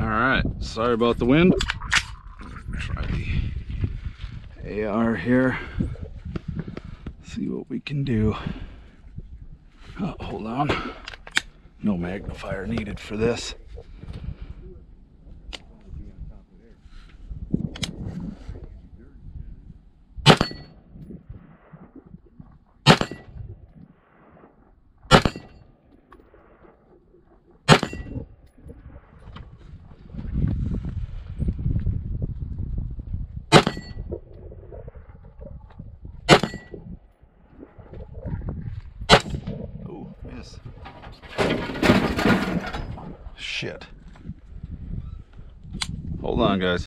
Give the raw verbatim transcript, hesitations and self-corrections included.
All right, sorry about the wind. Try the A R here. See what we can do. Oh, hold on. No magnifier needed for this. Oh, miss. Shit. Hold on, guys.